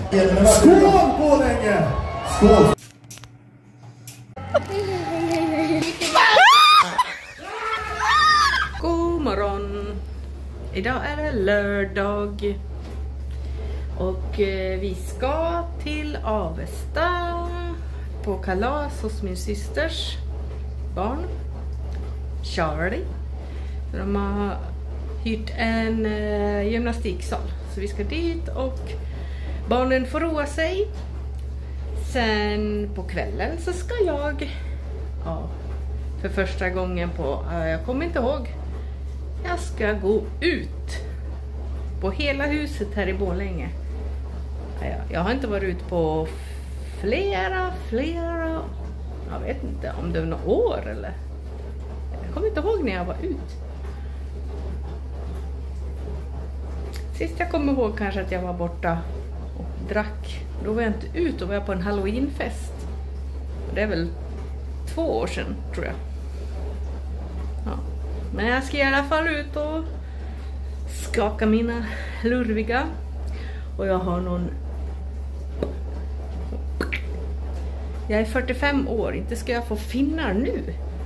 Skål Borlänge! Skål! God morgon! Idag är det lördag. Och vi ska till Avesta på kalas hos min systers barn, Charlie. De har hyrt en gymnastiksal. Så vi ska dit och barnen får roa sig. Sen på kvällen så ska jag, för första gången på, jag kommer inte ihåg. Jag ska gå ut på hela huset här i Borlänge. Jag har inte varit ut på flera, jag vet inte om det var några år eller. Jag kommer inte ihåg när jag var ut. Sist jag kommer ihåg kanske att jag var borta och drack. Då var jag inte ut, och var jag på en Halloweenfest. Och det är väl 2 år sedan tror jag. Ja. Men jag ska i alla fall ut och skaka mina lurviga. Och jag har någon... Jag är 45 år, inte ska jag få finnar nu.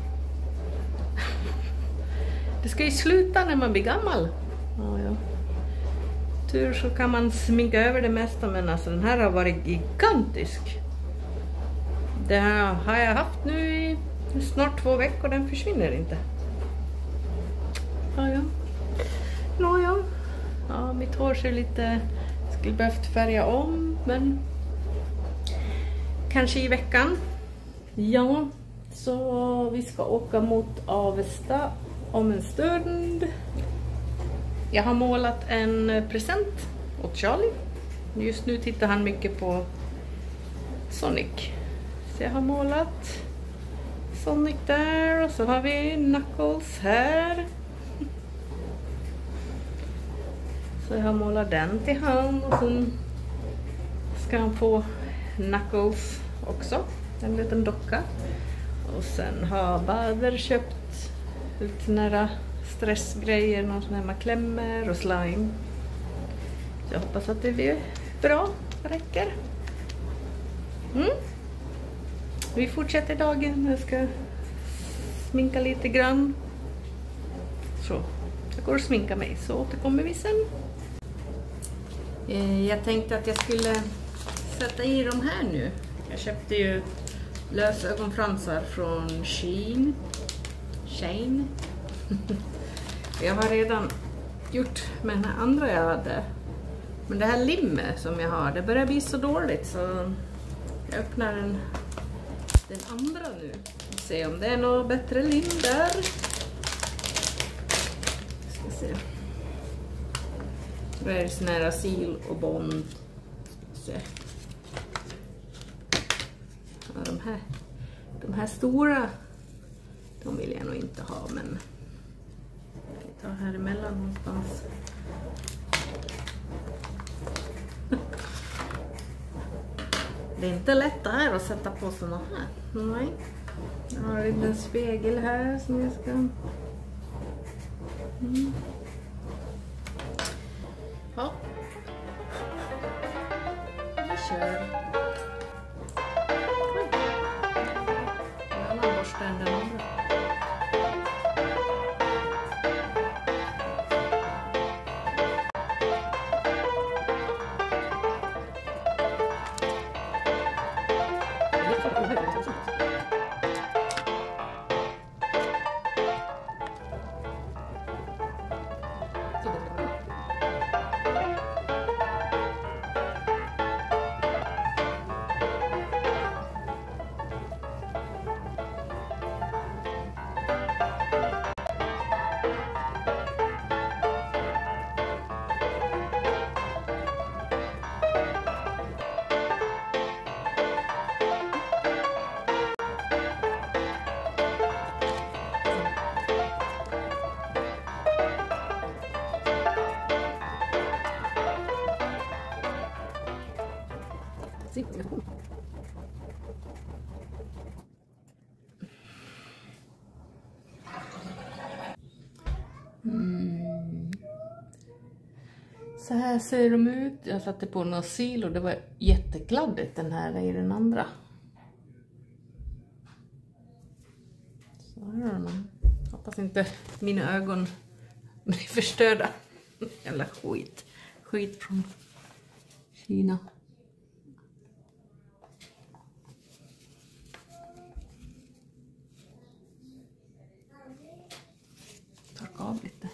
Det ska ju sluta när man blir gammal. Ja. Tur så kan man sminka över det mesta, men alltså den här har varit gigantisk. Det här har jag haft nu i snart 2 veckor, den försvinner inte. Ja, mitt hår ser lite... Skulle behövt färga om, men... Kanske i veckan. Ja, så vi ska åka mot Avesta om en stund. Jag har målat en present åt Charlie. Just nu tittar han mycket på Sonic. Så jag har målat Sonic där, och så har vi Knuckles här. Så jag har målat den till han, och sen ska han få Knuckles också, en liten docka. Och sen har Bader köpt lite nära stressgrejer, någon sån här med klämmer och slime. Så jag hoppas att det blir bra, räcker. Vi fortsätter dagen, jag ska sminka lite grann. Så, jag går och sminkar mig, så återkommer vi sen. Jag tänkte att jag skulle sätta i de här nu. Jag köpte ju lösögonfransar från Shein. Jag har redan gjort med den här andra jag hade. Men det här limmet som jag har, det börjar bli så dåligt, så jag öppnar den andra nu. Och se om det är något bättre lim där. Ska se. Det är sån här Sil och Bond. Se. Ja, de här stora, de vill jag nog inte ha, men jag tar här emellan någonstans. Det är inte lätt här att sätta på såna här. Nej. Jag har en liten spegel här som jag ska... Ja. Vi kör. En annan borste än den andra. Så här här ser de ut. Jag satte på några sil och det var jättekladdigt den här i den andra. Så här är de. Hoppas inte mina ögon blir förstörda. Jävla skit. Skit från Kina. Torka av lite.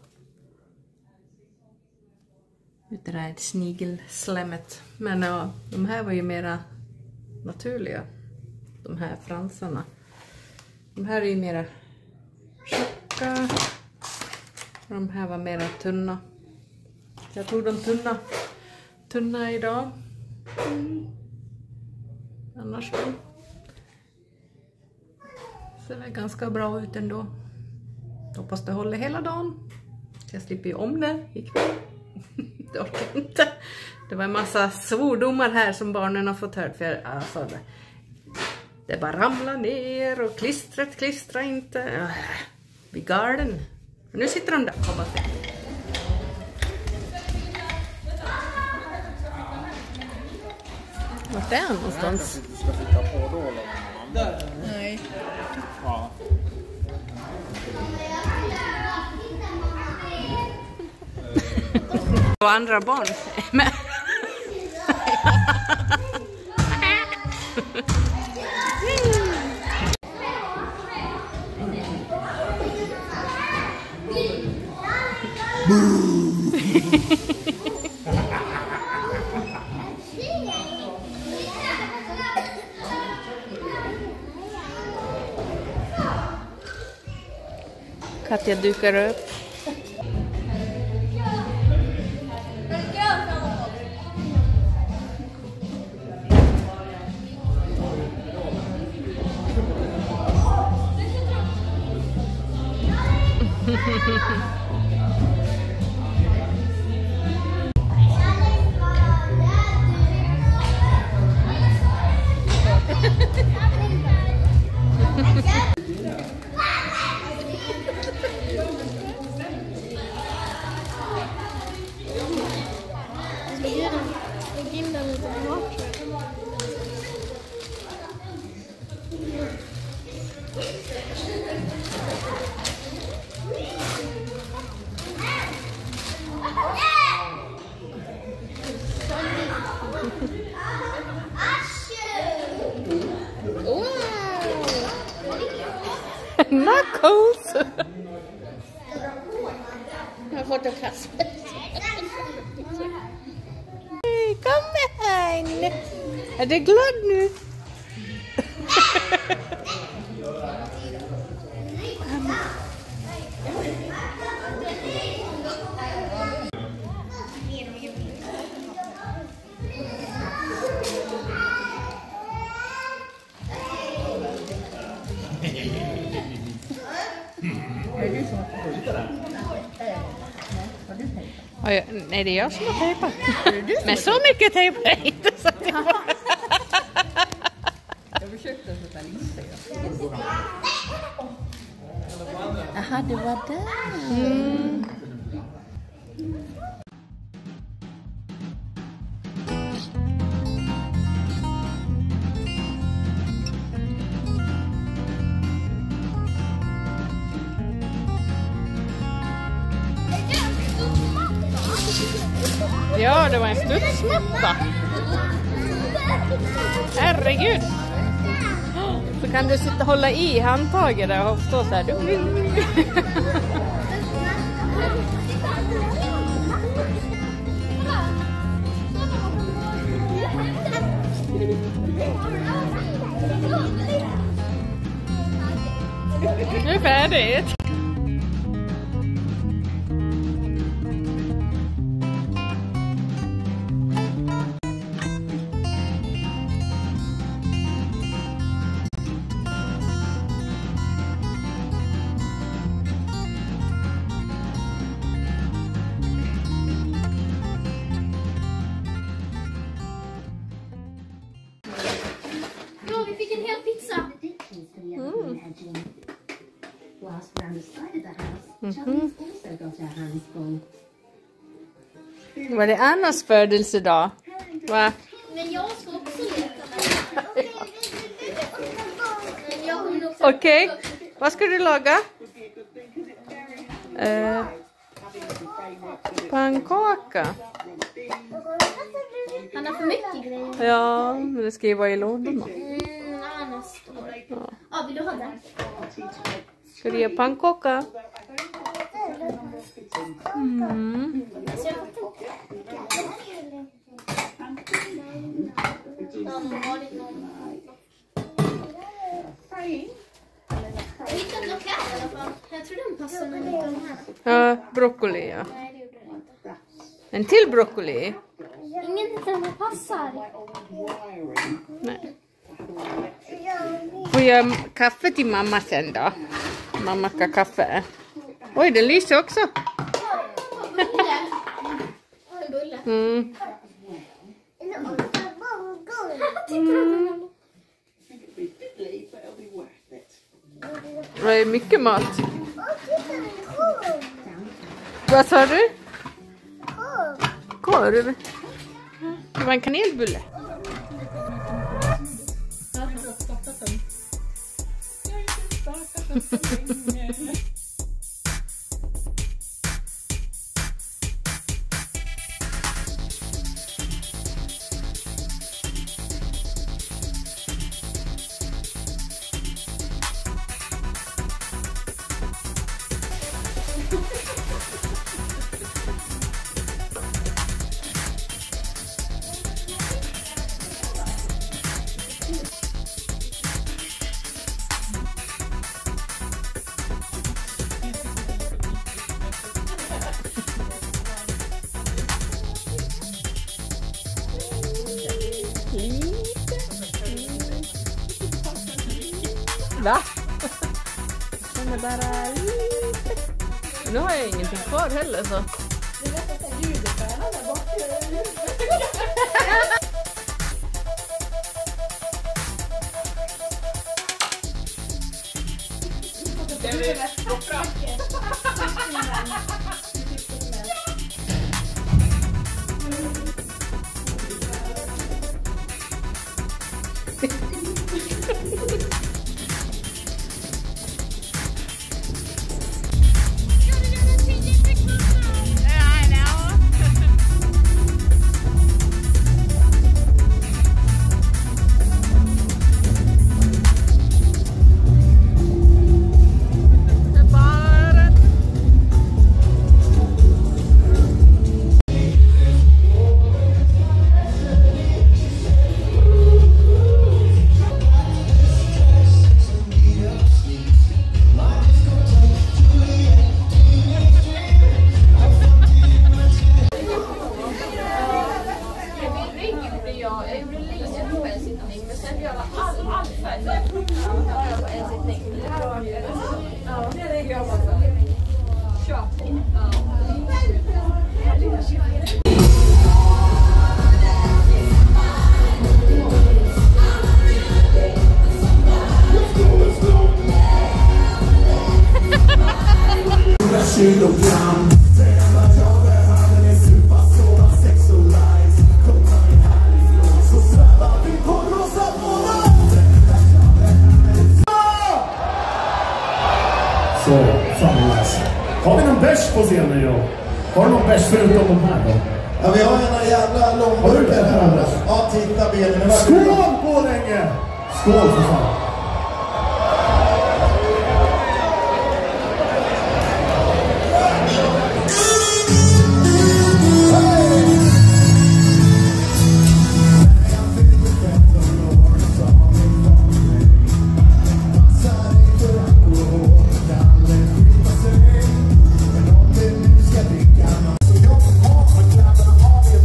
Det där snigelslemmet. Men ja, de här var ju mera naturliga. De här fransarna. De här är ju mera tjocka. De här var mera tunna. Jag tog de tunna idag. Annars så ser det ganska bra ut ändå. Hoppas det håller hela dagen. Jag slipper ju om det ikväll. Det orkar inte. Det var en massa svordomar här som barnen har fått hört. För alltså, det bara ramlar ner och klistra inte. Vid garden. Men nu sitter de där. Hoppas det. Vart är han någonstans? Du ska sitta på då eller? Nej. Ja. Och andra barn. Men... Katja dukar upp. Knuckles! Jag har fått en kasse. Hej, kom här! Är du glad nu? Nej, det är jag som har tejpat. Men så mycket tejp är det inte. Så att jag försökte sätta lite. Jaha, det var där. Mm. Ja, det var en studsmatta. Herregud. Så kan du sitta och hålla i handtaget där och stå så här. Nu är färdigt. Var det Annas födelsedag? Va? Men jag ska också leka med. Okej. Vad ska du laga? Pannkaka. Han har för mycket grejer. Ja, men det ska ju vara i lådorna. Annars står det. Ja, vill du ha den? Ska du göra pannkaka? Jag tror den passar med lite de här. Ja, broccoli, ja. Nej, det gjorde den inte. En till broccoli? Ingen av dem passar. Nej. Får jag kaffe till mamma sen då? Mamma ska ha kaffe. Oj, den lyser också. En bulle. Mm. Det är mycket mat. Vad sa du? Korv. Det var en kanelbulle. Va? Den är bara lite. Nu har jag ingenting kvar heller så. Så, samlas. Har vi någon bärs på scenen, ja? Har du någon bärs förutom de här då? Ja, vi har en jävla långburkar här. Ja, titta benen. Skål på länge! Skål för fan.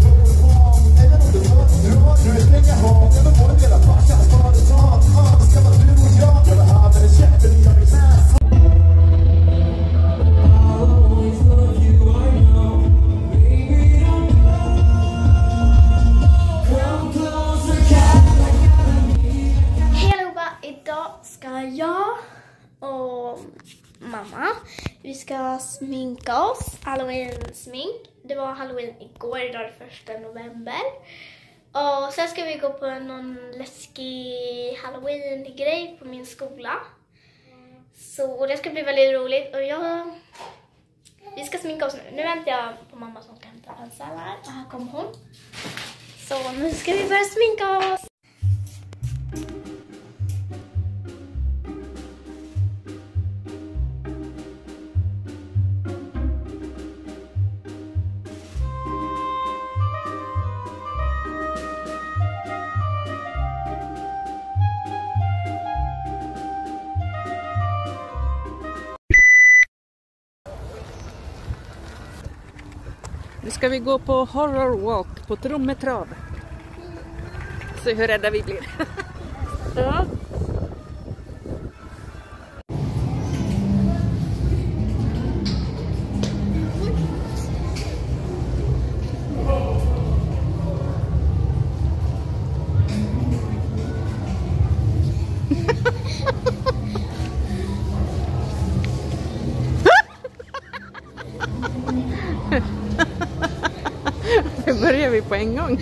Nu är det ska sminka oss. Halloween-smink. Det var Halloween igår, idag är det 1 november. Och sen ska vi gå på någon läskig Halloween-grej på min skola. Så det ska bli väldigt roligt. Och vi ska sminka oss nu. Nu väntar jag på mamma som ska hämta penseln här. Och här kommer hon. Så nu ska vi börja sminka oss. Nu ska vi gå på horror walk på Trummetrav. Se hur rädda vi blir. Ja. Nu börjar vi på en gång.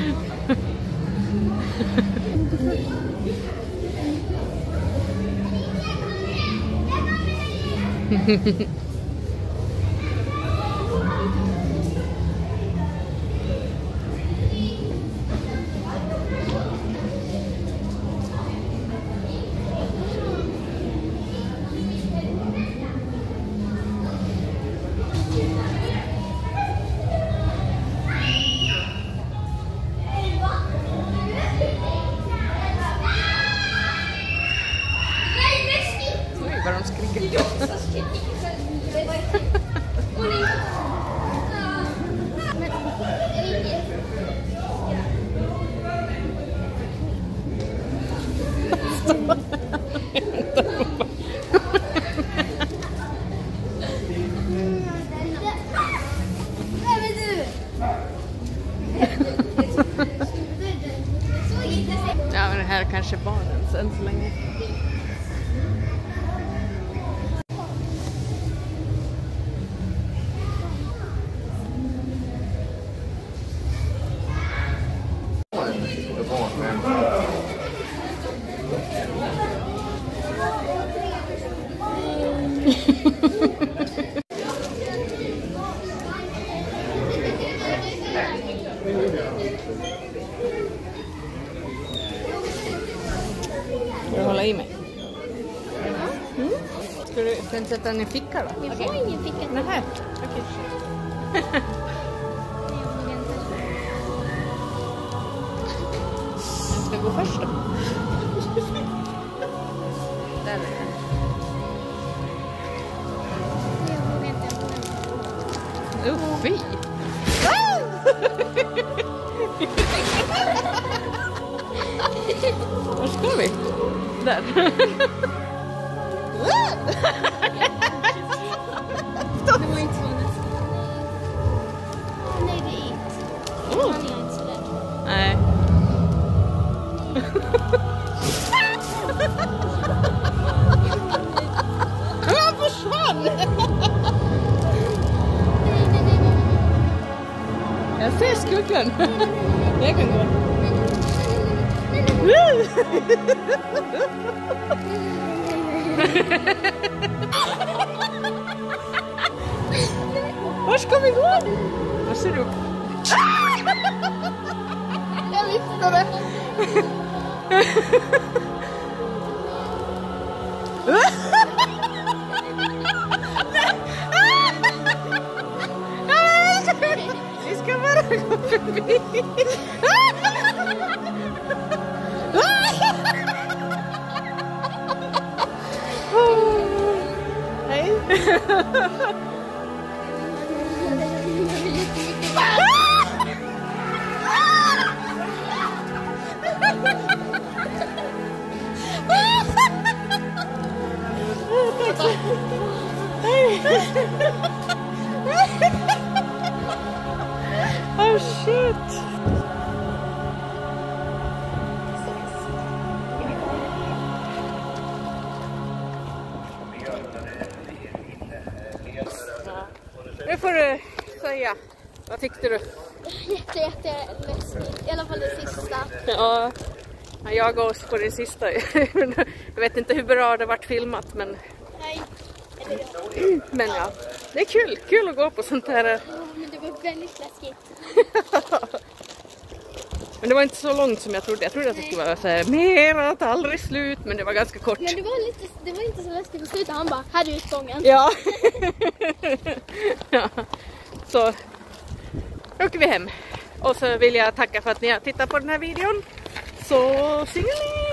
Vad de skriker. Ja, men det här är kanske barnens än så länge. Ska du hålla i mig? Ska du sätta den i fickan då? Jag får ingen ficka. Nähä, okej. Jag ska gå först då. Där är den. Fy! Var ska vi? Där. Det var inte så nästan. Nej, det är inte. Oh. Man är inte så rädd. Nej. Han försvann! Jag ser skuggan. Jag kan gå. Var ska vi gå? Vad ser du? Jag visste det. Vi ska bara gå förbi. Hej. Oh shit. Maria, vad tyckte du? Jätte läskigt. I alla fall det sista. Ja, jag går också på det sista. Jag vet inte hur bra det varit filmat, men... Nej. Eller ja. Men ja, det är kul att gå på sånt här. Ja, men det var väldigt läskigt. Men det var inte så långt som jag trodde. Jag trodde att det skulle vara så här, mer att aldrig slut, men det var ganska kort. Men det var inte så läskigt på slutet. Han bara, här är utgången. Ja. Ja. Så åker vi hem. Och så vill jag tacka för att ni har tittat på den här videon. Så synger ni!